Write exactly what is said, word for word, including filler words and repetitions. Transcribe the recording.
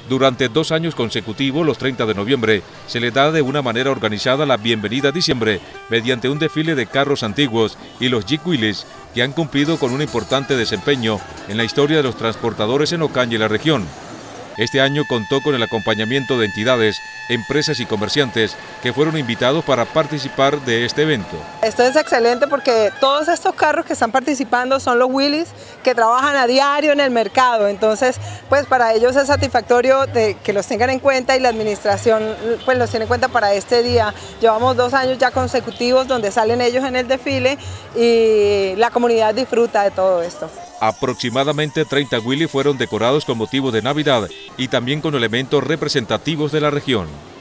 Durante dos años consecutivos, los treinta de noviembre, se le da de una manera organizada la bienvenida a diciembre mediante un desfile de carros antiguos y los Jeep Willys, que han cumplido con un importante desempeño en la historia de los transportadores en Ocaña y la región. Este año contó con el acompañamiento de entidades, empresas y comerciantes que fueron invitados para participar de este evento. Esto es excelente porque todos estos carros que están participando son los Willys que trabajan a diario en el mercado, entonces pues para ellos es satisfactorio de que los tengan en cuenta y la administración pues los tiene en cuenta para este día. Llevamos dos años ya consecutivos donde salen ellos en el desfile y la comunidad disfruta de todo esto. Aproximadamente treinta Willys fueron decorados con motivo de Navidad y también con elementos representativos de la región.